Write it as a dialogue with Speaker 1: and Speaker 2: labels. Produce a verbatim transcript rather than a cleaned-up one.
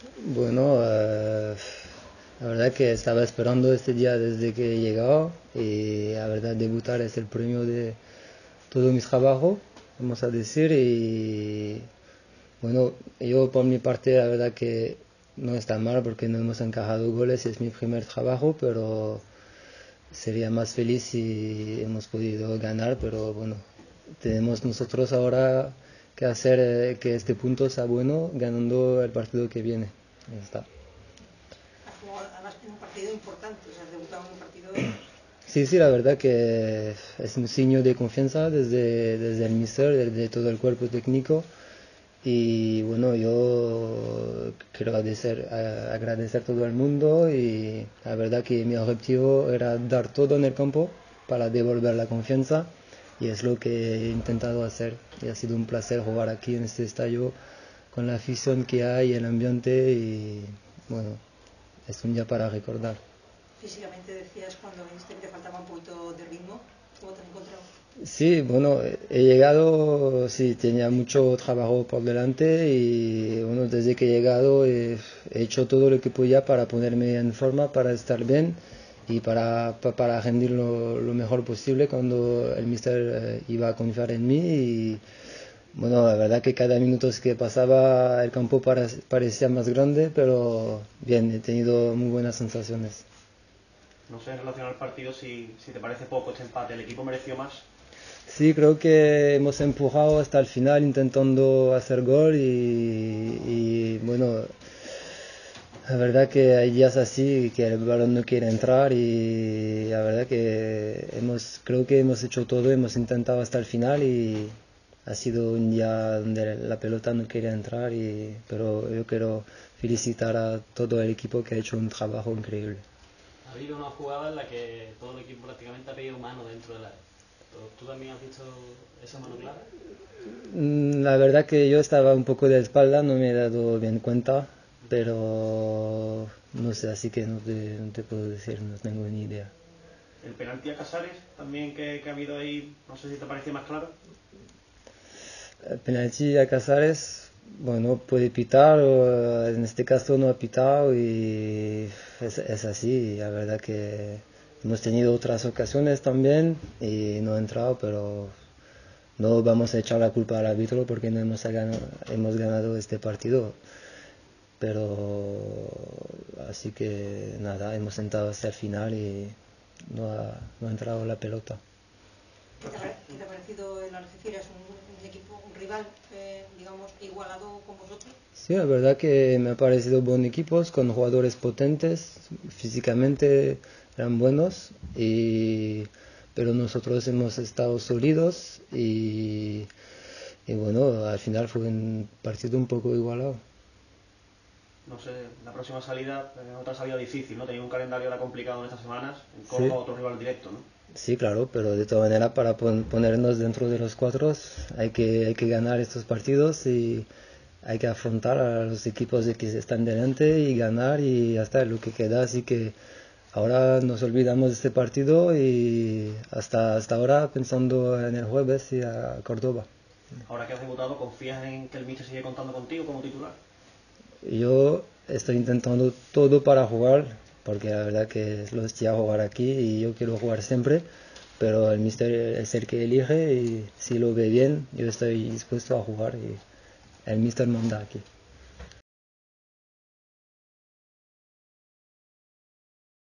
Speaker 1: Bueno, eh, la verdad que estaba esperando este día desde que he llegado y la verdad debutar es el premio de todo mi trabajo, vamos a decir, y bueno, yo por mi parte la verdad que no está mal porque no hemos encajado goles, es mi primer trabajo, pero sería más feliz si hemos podido ganar, pero bueno, tenemos nosotros ahora que hacer eh, que este punto sea bueno ganando el partido que viene. Ya está.
Speaker 2: Has jugado además en un partido importante, o sea, has debutado en un partido.
Speaker 1: Sí, sí, la verdad que es un signo de confianza desde, desde el míster, desde todo el cuerpo técnico. Y bueno, yo quiero agradecer, a- agradecer a todo el mundo y la verdad que mi objetivo era dar todo en el campo para devolver la confianza y es lo que he intentado hacer. Y ha sido un placer jugar aquí en este estadio con la afición que hay, el ambiente y bueno, es un día para recordar.
Speaker 2: Físicamente decías cuando viniste que te faltaba un poquito de ritmo. ¿Cómo te has encontrado?
Speaker 1: Sí, bueno, he llegado, sí, tenía mucho trabajo por delante y bueno, desde que he llegado he, he hecho todo lo que podía para ponerme en forma, para estar bien y para, pa- para rendir lo, lo mejor posible cuando el míster eh, iba a confiar en mí y bueno, la verdad que cada minuto que pasaba el campo para- parecía más grande, pero bien, he tenido muy buenas sensaciones.
Speaker 3: No sé, en relación al partido, si, si te parece poco este empate, ¿el equipo mereció más?
Speaker 1: Sí, creo que hemos empujado hasta el final intentando hacer gol y, y, bueno, la verdad que hay días así que el balón no quiere entrar y la verdad que hemos, creo que hemos hecho todo, hemos intentado hasta el final y ha sido un día donde la pelota no quería entrar y, pero yo quiero felicitar a todo el equipo que ha hecho un trabajo increíble.
Speaker 4: Ha habido una jugada en la que todo el equipo prácticamente ha pedido mano dentro del área. ¿Tú también has visto esa mano clara?
Speaker 1: Mm, La verdad que yo estaba un poco de espalda, no me he dado bien cuenta, pero no sé, así que no te, no te puedo decir, no tengo ni idea.
Speaker 3: ¿El penalti a Casares también que, que ha habido ahí, no sé si te parecía más claro?
Speaker 1: El penalti a Casares, bueno, puede pitar, o en este caso no ha pitado y es, es así, la verdad que hemos tenido otras ocasiones también y no ha entrado, pero no vamos a echar la culpa al árbitro porque no hemos ganado, hemos ganado este partido. Pero así que nada, hemos sentado hasta el final y no ha, no ha entrado la pelota.
Speaker 2: ¿Qué te, ha- qué te ha parecido el Algeciras? Un, un equipo, un rival, eh, digamos, igualado con vosotros.
Speaker 1: Sí, la verdad que me ha parecido buen equipos con jugadores potentes, físicamente eran buenos, y, pero nosotros hemos estado sólidos y, y bueno, al final fue un partido un poco igualado.
Speaker 3: No sé, la próxima salida es otra salida difícil, ¿no? Tenéis un calendario ahora complicado en estas semanas, en
Speaker 1: Sí.
Speaker 3: Córdoba otro rival directo, ¿no?
Speaker 1: Sí, claro, pero de todas maneras para pon- ponernos dentro de los cuatro hay que, hay que ganar estos partidos y hay que afrontar a los equipos de que están delante y ganar y hasta lo que queda. Así que ahora nos olvidamos de este partido y hasta, hasta ahora pensando en el jueves y a Córdoba.
Speaker 3: Ahora que has debutado, ¿confías en que el míster sigue contando contigo como titular?
Speaker 1: Yo estoy intentando todo para jugar, porque la verdad que es lo estoy a jugar aquí y yo quiero jugar siempre, pero el míster es el que elige y si lo ve bien, yo estoy dispuesto a jugar y el míster manda aquí.